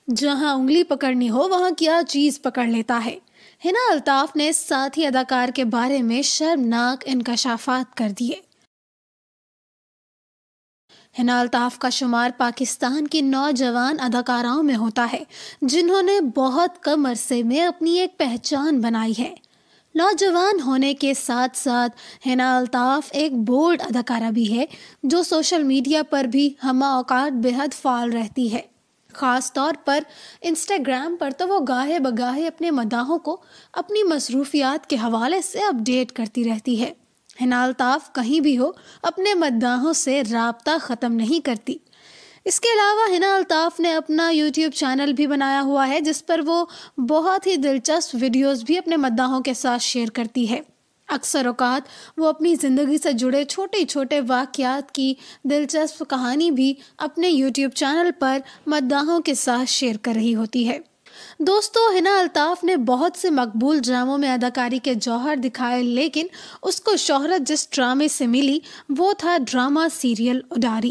جہاں انگلی پکڑنی ہو وہاں کیا چیز پکڑ لیتا ہے۔ ہنا الطاف نے ساتھی اداکار کے بارے میں شرمناک انکشافات کر دیے۔ ہنا الطاف کا شمار پاکستان کی نوجوان اداکاراؤں میں ہوتا ہے جنہوں نے بہت کم عرصے میں اپنی ایک پہچان بنائی ہے۔ نوجوان ہونے کے ساتھ ساتھ ہنا الطاف ایک بولڈ اداکارہ بھی ہے جو سوشل میڈیا پر بھی ہمہ اوقات بے حد فعال رہتی ہے۔ خاص طور پر انسٹاگرام پر تو وہ گاہے بگاہے اپنے مداحوں کو اپنی مصروفیات کے حوالے سے اپڈیٹ کرتی رہتی ہے۔ ہنا الطاف کہیں بھی ہو اپنے مداحوں سے رابطہ ختم نہیں کرتی۔ اس کے علاوہ ہنا الطاف نے اپنا یوٹیوب چینل بھی بنایا ہوا ہے جس پر وہ بہت ہی دلچسپ ویڈیوز بھی اپنے مداحوں کے ساتھ شیئر کرتی ہے۔ اکثر اوقات وہ اپنی زندگی سے جڑے چھوٹے چھوٹے واقعات کی دلچسپ کہانی بھی اپنے یوٹیوب چینل پر مداحوں کے ساتھ شیئر کر رہی ہوتی ہے۔ دوستو، ہنا الطاف نے بہت سے مقبول ڈراموں میں اداکاری کے جوہر دکھائے، لیکن اس کو شہرت جس ڈرامے سے ملی وہ تھا ڈرامہ سیریل اڈاری۔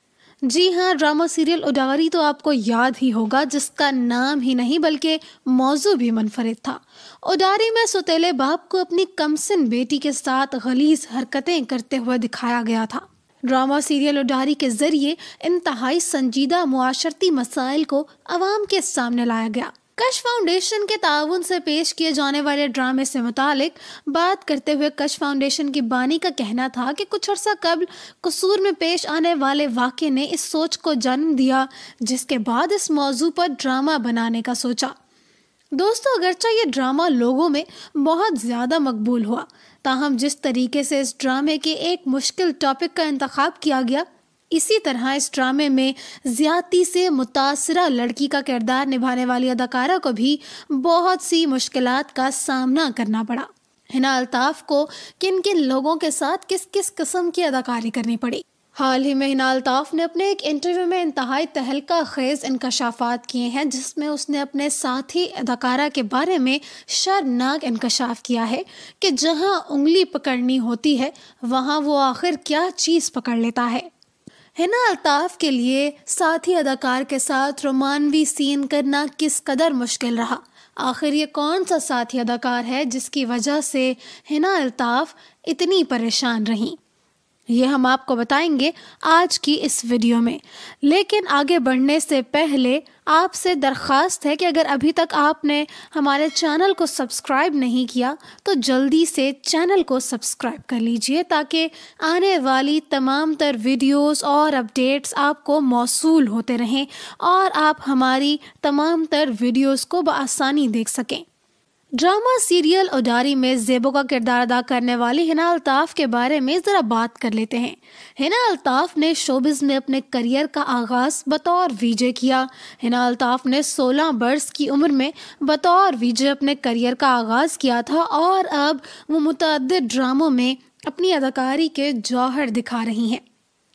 جی ہاں، ڈرامہ سیریل اڈاری تو آپ کو یاد ہی ہوگا، جس کا نام ہی نہیں بلکہ موضوع بھی منفرد تھا۔ اڈاری میں سوتیلے باپ کو اپنی کمسن بیٹی کے ساتھ غلیظ حرکتیں کرتے ہوئے دکھایا گیا تھا۔ ڈرامہ سیریل اڈاری کے ذریعے انتہائی سنجیدہ معاشرتی مسائل کو عوام کے سامنے لایا گیا۔ کش فاؤنڈیشن کے تعاون سے پیش کیے جانے والے ڈرامے سے متعلق بات کرتے ہوئے کش فاؤنڈیشن کی بانی کا کہنا تھا کہ کچھ عرصہ قبل قصور میں پیش آنے والے واقعے نے اس سوچ کو جنم دیا، جس کے بعد اس موضوع پر ڈرامہ بنانے کا سوچا۔ دوستو، اگرچہ یہ ڈرامہ لوگوں میں بہت زیادہ مقبول ہوا، تاہم جس طریقے سے اس ڈرامے کے ایک مشکل ٹاپک کا انتخاب کیا گیا، اسی طرح اس ڈرامے میں زیادتی سے متاثرہ لڑکی کا کردار نبھانے والی اداکارہ کو بھی بہت سی مشکلات کا سامنا کرنا پڑا۔ ہنا الطاف کو کن کن لوگوں کے ساتھ کس کس قسم کی اداکاری کرنی پڑی؟ حال ہی میں ہنا الطاف نے اپنے ایک انٹرویو میں انتہائی تہلکہ خیز انکشافات کیے ہیں، جس میں اس نے اپنے ساتھی اداکارہ کے بارے میں شرمناک انکشاف کیا ہے کہ جہاں انگلی پکڑنی ہوتی ہے وہاں وہ آخر کیا چیز پکڑ لیتا ہے۔ ہنا الطاف کے لیے ساتھی اداکار کے ساتھ رومانوی سین کرنا کس قدر مشکل رہا؟ آخر یہ کون سا ساتھی اداکار ہے جس کی وجہ سے ہنا الطاف اتنی پریشان رہیں؟ یہ ہم آپ کو بتائیں گے آج کی اس ویڈیو میں، لیکن آگے بڑھنے سے پہلے آپ سے درخواست ہے کہ اگر ابھی تک آپ نے ہمارے چینل کو سبسکرائب نہیں کیا تو جلدی سے چینل کو سبسکرائب کر لیجئے تاکہ آنے والی تمام تر ویڈیوز اور اپڈیٹس آپ کو موصول ہوتے رہیں اور آپ ہماری تمام تر ویڈیوز کو بآسانی دیکھ سکیں۔ ڈرامہ سیریل اڈاری میں زیبو کا کردار ادا کرنے والی ہنا الطاف کے بارے میں ذرا بات کر لیتے ہیں۔ ہنا الطاف نے شوبز میں اپنے کریئر کا آغاز بطور وی جے کیا۔ ہنا الطاف نے 16 برس کی عمر میں بطور وی جے اپنے کریئر کا آغاز کیا تھا اور اب وہ متعدد ڈراموں میں اپنی اداکاری کے جوہر دکھا رہی ہیں۔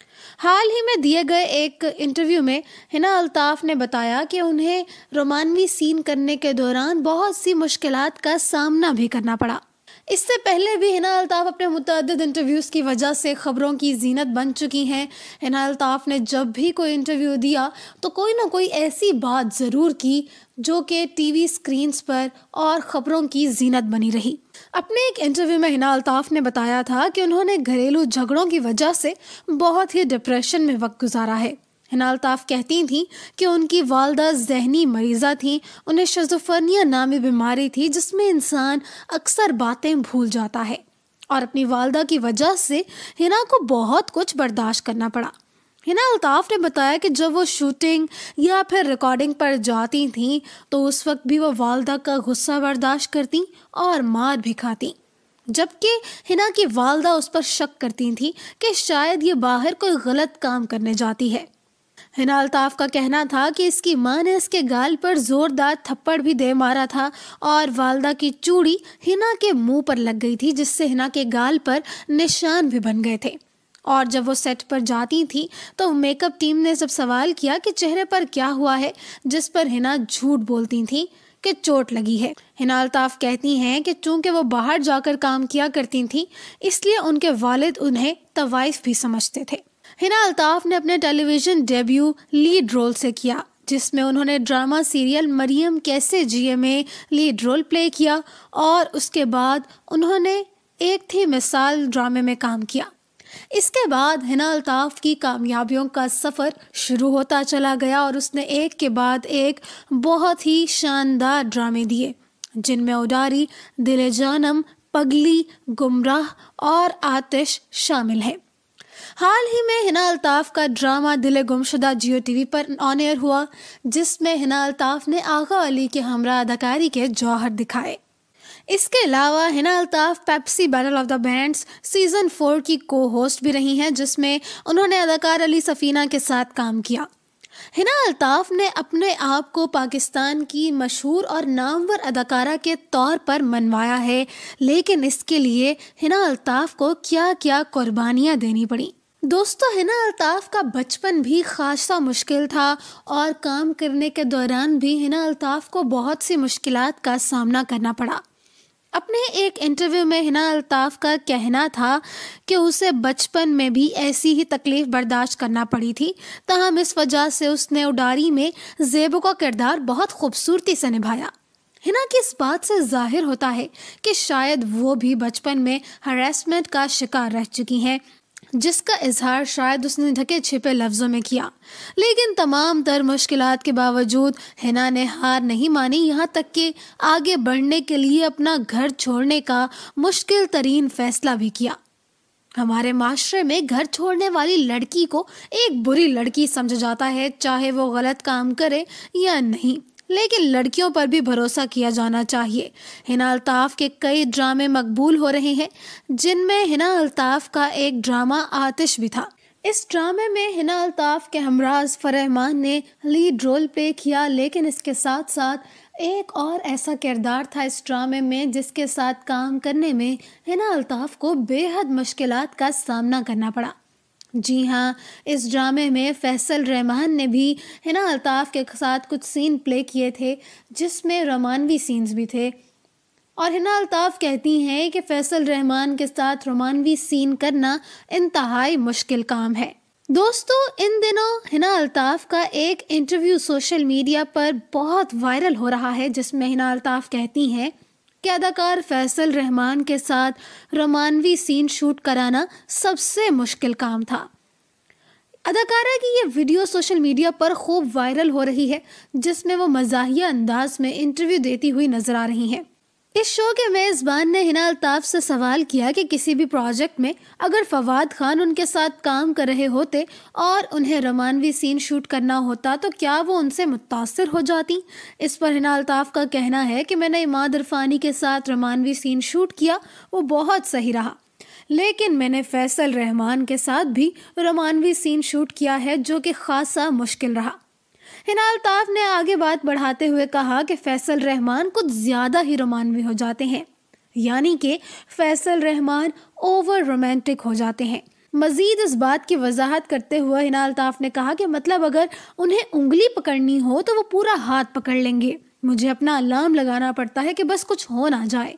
حال ہی میں دیے گئے ایک انٹرویو میں ہنا الطاف نے بتایا کہ انہیں رومانوی سین کرنے کے دوران بہت سی مشکلات کا سامنا بھی کرنا پڑا۔ اس سے پہلے بھی ہنا الطاف اپنے متعدد انٹرویوز کی وجہ سے خبروں کی زینت بن چکی ہیں۔ ہنا الطاف نے جب بھی کوئی انٹرویو دیا تو کوئی نہ کوئی ایسی بات ضرور کی جو کہ ٹی وی سکرینز پر اور خبروں کی زینت بنی رہی۔ اپنے ایک انٹرویو میں ہنا الطاف نے بتایا تھا کہ انہوں نے گھریلو جھگڑوں کی وجہ سے بہت ہی ڈپریشن میں وقت گزارا ہے۔ ہنا الطاف کہتی تھیں کہ ان کی والدہ ذہنی مریضہ تھیں، انہیں شیزوفرینیا نامی بیماری تھی جس میں انسان اکثر باتیں بھول جاتا ہے، اور اپنی والدہ کی وجہ سے ہنا کو بہت کچھ برداشت کرنا پڑا۔ ہنا الطاف نے بتایا کہ جب وہ شوٹنگ یا پھر ریکارڈنگ پر جاتی تھیں تو اس وقت بھی وہ والدہ کا غصہ برداشت کرتی اور مار بھی کھاتی، جبکہ ہنا کی والدہ اس پر شک کرتی تھیں کہ شاید یہ باہر کوئی غلط کام کرنے جاتی ہے۔ ہنا الطاف کا کہنا تھا کہ اس کی ماں نے اس کے گال پر زوردار تھپڑ بھی دے مارا تھا اور والدہ کی چوڑی ہنا کے منہ پر لگ گئی تھی جس سے ہنا کے گال پر نشان بھی بن گئے تھے۔ اور جب وہ سیٹ پر جاتی تھی تو میک اپ ٹیم نے جب سوال کیا کہ چہرے پر کیا ہوا ہے، جس پر ہنا جھوٹ بولتی تھیں کہ چوٹ لگی ہے۔ ہنا الطاف کہتی ہیں کہ چونکہ وہ باہر جا کر کام کیا کرتی تھیں اس لیے ان کے والد انہیں طوائف بھی سمجھتے تھے۔ ہنا الطاف نے اپنے television debut lead role سے کیا جس میں انہوں نے ڈرامہ سیریل مریم کیسے جیے میں لیڈ رول پلے کیا، اور اس کے بعد انہوں نے ایک تھی مثال ڈرامے میں کام کیا۔ اس کے بعد ہنا الطاف کی کامیابیوں کا سفر شروع ہوتا چلا گیا اور اس نے ایک کے بعد ایک بہت ہی شاندار ڈرامے دیے، جن میں اڈاری، دل جانم، پگلی، گمراہ اور آتش شامل ہے۔ حال ہی میں ہنا الطاف کا drama Dil Gumshuda Geo T V پر آن ایئر ہوا، جس میں ہنا الطاف نے آغا علی کے ہمراہ اداکاری کے جوہر دکھائے۔ اس کے علاوہ Hina Altaf Pepsi battle of the bands season 4 کی کو ہوسٹ بھی رہی ہیں، جس میں انہوں نے اداکار علی سفینہ کے ساتھ کام کیا۔ ہنا الطاف نے اپنے آپ کو پاکستان کی مشہور اور نامور اداکارہ کے طور پر منوایا ہے، لیکن اس کے لیے ہنا الطاف کو کیا کیا قربانیاں دینی پڑیں۔ دوستو، ہنا الطاف کا بچپن بھی خاصا مشکل تھا اور کام کرنے کے دوران بھی ہنا الطاف کو بہت سی مشکلات کا سامنا کرنا پڑا۔ اپنے ایک انٹرویو میں ہنا الطاف کا کہنا تھا کہ اسے بچپن میں بھی ایسی ہی تکلیف برداشت کرنا پڑی تھی، تاہم اس وجہ سے اس نے اڈاری میں زیبو کا کردار بہت خوبصورتی سے نبھایا۔ ہنا کی اس بات سے ظاہر ہوتا ہے کہ شاید وہ بھی بچپن میں ہراسمنٹ کا شکار رہ چکی ہیں، جس کا اظہار شاید اس نے ڈھکے چھپے لفظوں میں کیا، لیکن تمام تر مشکلات کے باوجود ہنا نے ہار نہیں مانی، یہاں تک کہ آگے بڑھنے کے لیے اپنا گھر چھوڑنے کا مشکل ترین فیصلہ بھی کیا۔ ہمارے معاشرے میں گھر چھوڑنے والی لڑکی کو ایک بری لڑکی سمجھا جاتا ہے، چاہے وہ غلط کام کرے یا نہیں، لیکن لڑکیوں پر بھی بھروسہ کیا جانا چاہیے۔ ہنا الطاف کے کئی ڈرامے مقبول ہو رہے ہیں، جن میں ہنا الطاف کا ایک ڈرامہ آتش بھی تھا۔ اس ڈرامے میں ہنا الطاف کے ہمراہ فیصل رحمان نے لیڈ رول پلے کیا، لیکن اس کے ساتھ ساتھ ایک اور ایسا کردار تھا اس ڈرامے میں جس کے ساتھ کام کرنے میں ہنا الطاف کو بے حد مشکلات کا سامنا کرنا پڑا۔ جی ہاں، اس ڈرامے میں فیصل رحمان نے بھی ہنا الطاف کے ساتھ کچھ سین پلے کیے تھے، جس میں رومانوی سینز بھی تھے، اور ہنا الطاف کہتی ہیں کہ فیصل رحمان کے ساتھ رومانوی سین کرنا انتہائی مشکل کام ہے۔ دوستو، ان دنوں ہنا الطاف کا ایک انٹرویو سوشل میڈیا پر بہت وائرل ہو رہا ہے، جس میں ہنا الطاف کہتی ہیں کہ اداکار فیصل رحمان کے ساتھ رومانوی سین شوٹ کرانا سب سے مشکل کام تھا۔ اداکارہ کی یہ ویڈیو سوشل میڈیا پر خوب وائرل ہو رہی ہے، جس میں وہ مزاحیہ انداز میں انٹرویو دیتی ہوئی نظر آ رہی ہیں۔ اس شو کے میزبان نے ہنا الطاف سے سوال کیا کہ کسی بھی پروجیکٹ میں اگر فواد خان ان کے ساتھ کام کر رہے ہوتے اور انہیں رومانوی سین شوٹ کرنا ہوتا تو کیا وہ ان سے متاثر ہو جاتی؟ اس پر ہنا الطاف کا کہنا ہے کہ میں نے عماد عرفانی کے ساتھ رومانوی سین شوٹ کیا، وہ بہت صحیح رہا، لیکن میں نے فیصل رحمان کے ساتھ بھی رومانوی سین شوٹ کیا ہے، جو کہ خاصا مشکل رہا۔ ہنا الطاف نے آگے بات بڑھاتے ہوئے کہا کہ فیصل رحمان کچھ زیادہ ہی رومانوی ہو جاتے ہیں، یعنی کہ فیصل رحمان اوور رومانٹک ہو جاتے ہیں۔ مزید اس بات کی وضاحت کرتے ہوئے ہنا الطاف نے کہا کہ مطلب اگر انہیں انگلی پکڑنی ہو تو وہ پورا ہاتھ پکڑ لیں گے، مجھے اپنا الارم لگانا پڑتا ہے کہ بس کچھ ہو نہ جائے۔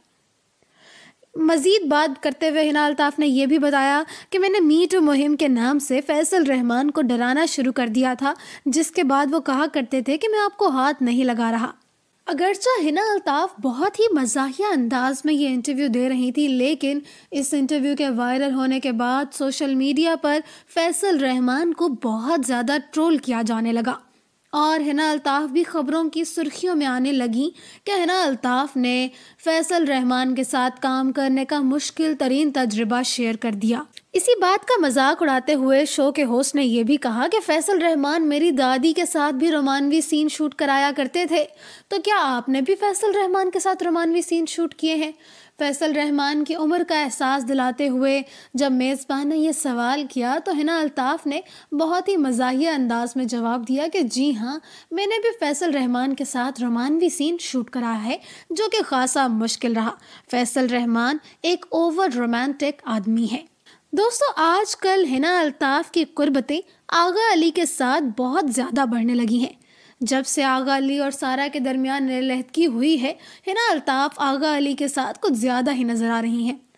مزید بات کرتے ہوئے ہنا الطاف نے یہ بھی بتایا کہ میں نے می ٹو مہم کے نام سے فیصل رحمان کو ڈرانا شروع کر دیا تھا، جس کے بعد وہ کہا کرتے تھے کہ میں آپ کو ہاتھ نہیں لگا رہا۔ اگرچہ ہنا الطاف بہت ہی مزاحیہ انداز میں یہ انٹرویو دے رہی تھی، لیکن اس انٹرویو کے وائرل ہونے کے بعد سوشل میڈیا پر فیصل رحمان کو بہت زیادہ ٹرول کیا جانے لگا، اور ہنا الطاف بھی خبروں کی سرخیوں میں آنے لگی کہ ہنا الطاف نے فیصل رحمان کے ساتھ کام کرنے کا مشکل ترین تجربہ شیئر کر دیا۔ اسی بات کا مذاق اڑاتے ہوئے شو کے ہوسٹ نے یہ بھی کہا کہ فیصل رحمان میری دادی کے ساتھ بھی رومانوی سین شوٹ کرایا کرتے تھے، تو کیا آپ نے بھی فیصل رحمان کے ساتھ رومانوی سین شوٹ کیے ہیں؟ فیصل رحمان کی عمر کا احساس دلاتے ہوئے جب میزبان نے یہ سوال کیا تو ہنا الطاف نے بہت ہی مزاحیہ انداز میں جواب دیا کہ جی ہاں، میں نے بھی فیصل رحمان کے ساتھ رومانوی سین شوٹ کرایا ہے، جو کہ خاصا مشکل رہا۔ فیصل رحمان ایک اوور رومانٹک آدمی ہے۔ دوستو، آج کل ہنا الطاف کی قربتیں آغا علی کے ساتھ بہت زیادہ بڑھنے لگی ہیں۔ جب سے آغا علی اور سارا کے درمیان علیحدگی ہوئی ہے، ہنا الطاف آغا علی کے ساتھ کچھ زیادہ ہی نظر آ رہی ہیں۔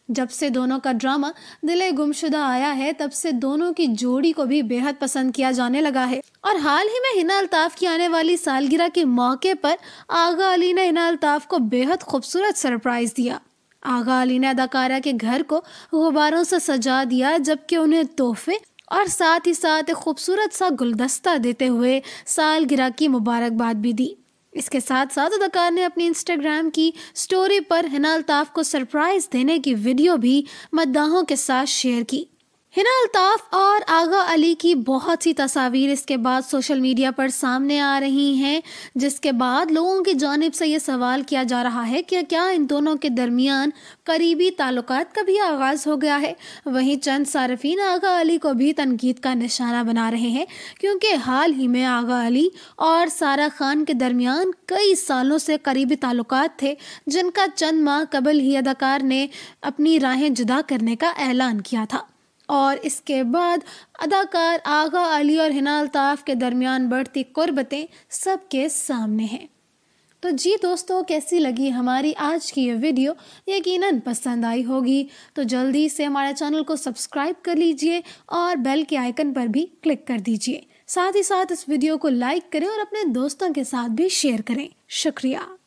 जब से दोनों का ड्रामा दिले गुमशुदा आया है, तब से दोनों की जोड़ी को भी बेहद पसंद किया जाने लगा है। और हाल ही में हिना अल्ताफ की आने वाली सालगिरह के मौके पर आगा अली ने हिना अल्ताफ को बेहद खूबसूरत सरप्राइज दिया। आगा अली ने अदाकारा के घर को गुब्बारों से सजा दिया, जबकि उन्हें तोहफे और साथ ही साथ एक खूबसूरत सा गुलदस्ता देते हुए सालगिरह की मुबारकबाद भी दी। इसके साथ साथ अदाकार ने अपनी इंस्टाग्राम की स्टोरी पर हिना अल्ताफ को सरप्राइज देने की वीडियो भी मद्दाहों के साथ शेयर की। हिना अल्ताफ और आगा अली की बहुत सी तस्वीर इसके बाद सोशल मीडिया पर सामने आ रही हैं, जिसके बाद लोगों की जानिब से ये सवाल किया जा रहा है कि क्या इन दोनों के दरमियान करीबी ताल्लुकात का भी आगाज़ हो गया है। वहीं चंद सार्फिन आगा अली को भी तनकीद का निशाना बना रहे हैं, क्योंकि हाल ही में आगा अली और सारा खान के दरमियान कई सालों से करीबी ताल्लुकात थे, जिनका चंद माह कबल ही अदाकार ने अपनी राहें जुदा करने का ऐलान किया था। और इसके बाद अदाकार आगा अली और हिना अल्ताफ के दरमियान बढ़ती कुर्बतें सबके सामने हैं। तो जी दोस्तों, कैसी लगी हमारी आज की ये वीडियो? यकीनन पसंद आई होगी। तो जल्दी से हमारे चैनल को सब्सक्राइब कर लीजिए और बेल के आइकन पर भी क्लिक कर दीजिए। साथ ही साथ इस वीडियो को लाइक करें और अपने दोस्तों के साथ भी शेयर करें। शुक्रिया।